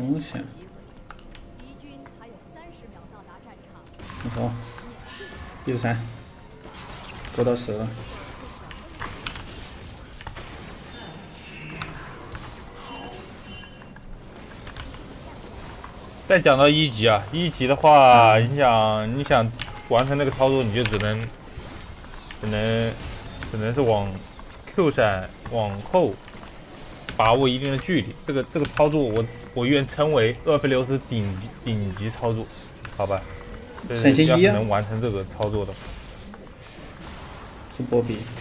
东西啊？好，153，勾到10了。 再讲到1级啊，1级的话，你想完成那个操作，你就只能是往 Q 闪往后把握一定的距离。这个操作我愿称为厄斐琉斯顶级操作，好吧？就是要是能完成这个操作的， 是波比。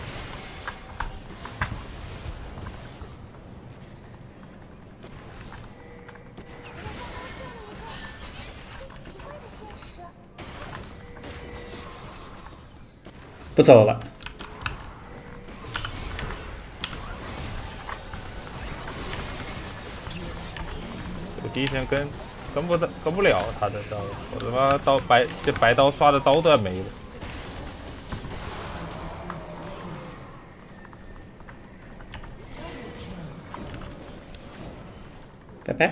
不走了。 这个第一天跟不了他的刀，我他妈这白刀刷的刀都要没了。 拜拜。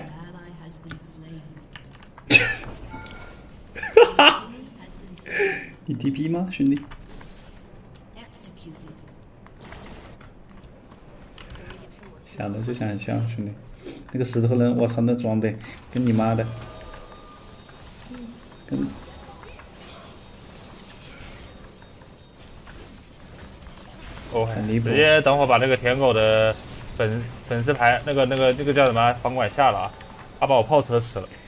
哈哈，你 TP 吗，兄弟？想的就想笑，兄弟。那个石头人，我操，那装备跟你妈的，跟。 哦，直接等会儿把那个舔狗的粉丝牌那个叫什么房管下了啊！他把我炮车吃了。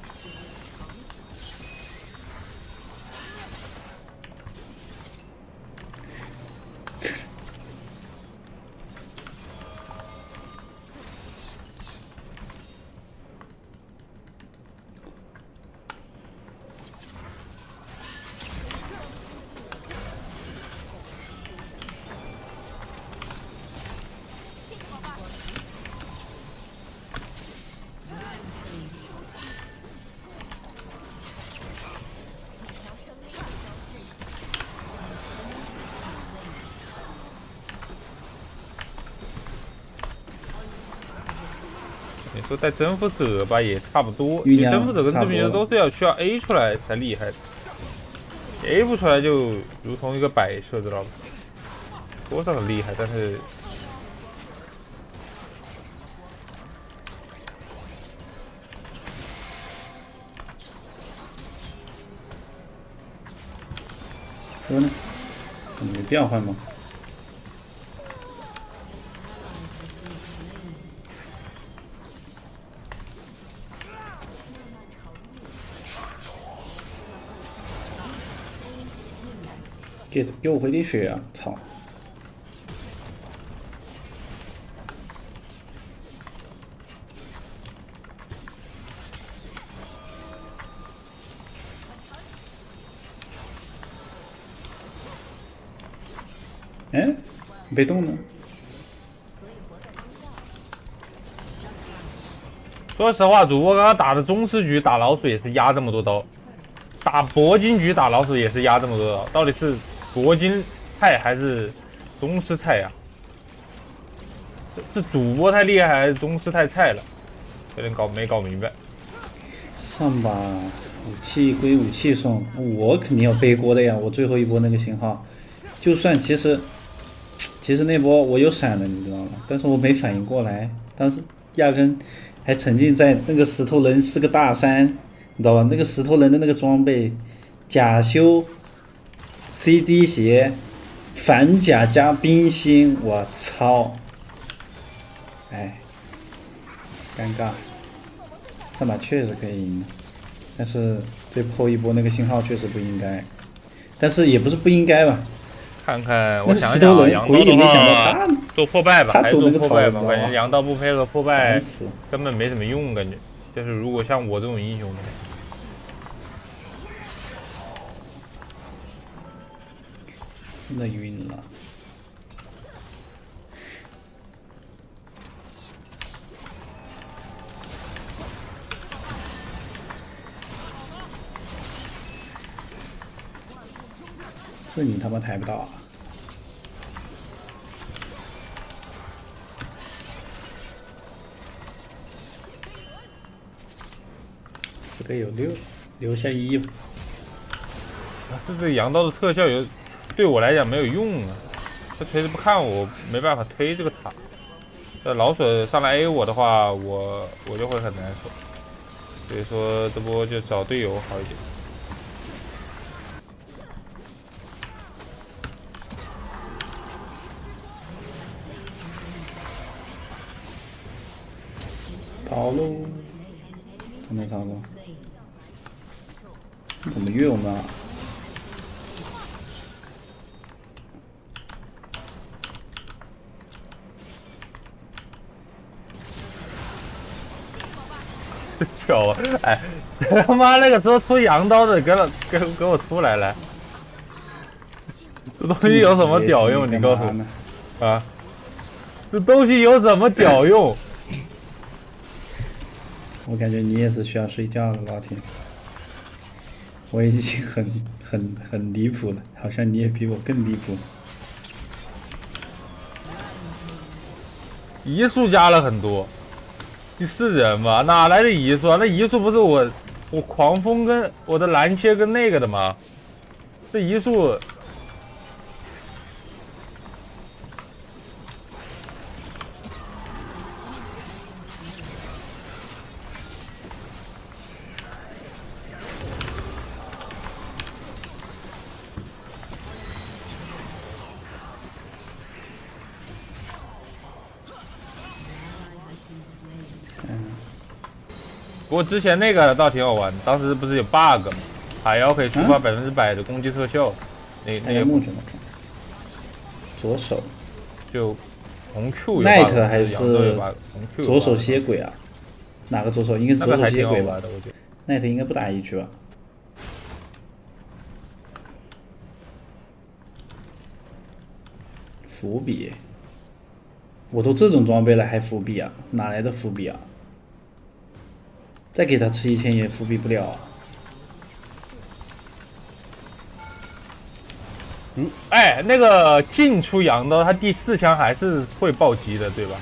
你说带征服者吧，也差不多。因为征服者跟致命流都是需要 A 出来才厉害的 ，A 不出来就如同一个摆设，知道吧？说是很厉害，但是说呢？没必要换吗？给我回点血啊！操！哎，被动呢？ 说实话，主播刚刚打的宗师局打老鼠也是压这么多刀，打铂金局打老鼠也是压这么多刀，到底是铂金菜还是宗师菜呀？是主播太厉害还是宗师太菜了？有点没搞明白。 上把武器归武器送，我肯定要背锅的呀！我最后一波那个信号，就算其实那波我有闪了，你知道吗？但是我没反应过来，当时压根还沉浸在那个石头人是个大山，你知道吧？那个石头人的那个装备，甲修 CD 鞋，反甲加冰心，我操！哎，尴尬。上把确实可以赢，但是最后一波那个信号确实不应该，但是也不是不应该吧。 看看，我想想，杨刀的话做破败吧，还是做破败吧。感觉杨刀不配合破败根本没什么用，感觉就是如果像我这种英雄的， 真的晕了。这你他妈抬不到啊！ 10个有6，留下1吧。 这羊刀的特效对我来讲没有用啊，这锤子不看我没办法推这个塔。这老鼠上来 A 我的话，我就会很难受。所以说这波就找队友好一点。 跑喽！还没跑过，怎么越我们啊？ 巧啊！哎，他妈那个时候出羊刀的，给我出来了。这东西有什么屌用？你告诉我啊！这东西有什么屌用？ 我感觉你也是需要睡觉了，老铁。我已经很离谱了，好像你也比我更离谱。 移速加了很多，你是人吗？哪来的移速啊？那移速不是我狂风跟我的蓝切跟那个的吗？这移速。不过之前那个倒挺好玩，当时不是有 bug 吗？海妖可以触发100%的攻击特效，那个目前左手就红 Q 有 Night 还是左手蝎鬼啊？哪个左手？应该是左手蝎鬼吧？ 我觉得 Night 应该不打1局吧？伏笔，我都这种装备了还伏笔啊？哪来的伏笔啊？再给他吃1000也伏笔不了啊！ 哎，那个进出羊刀，他第4枪还是会暴击的，对吧？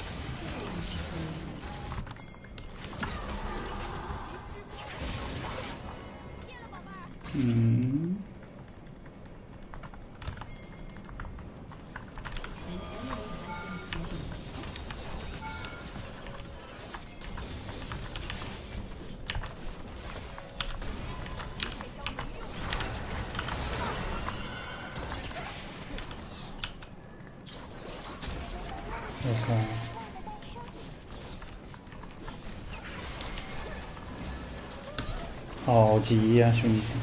我操！好急呀，兄弟！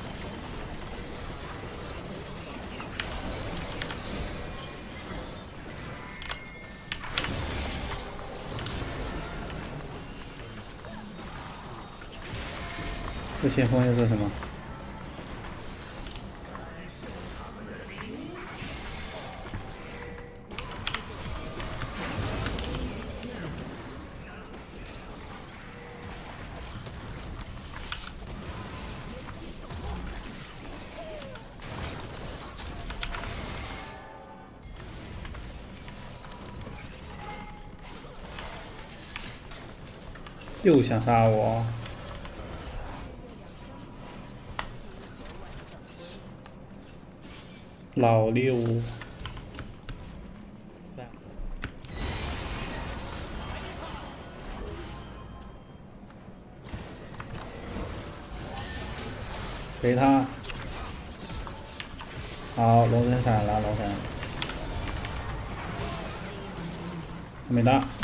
这前锋又是什么？又想杀我！老六，给他。好，龙人闪了，龙闪，还没到。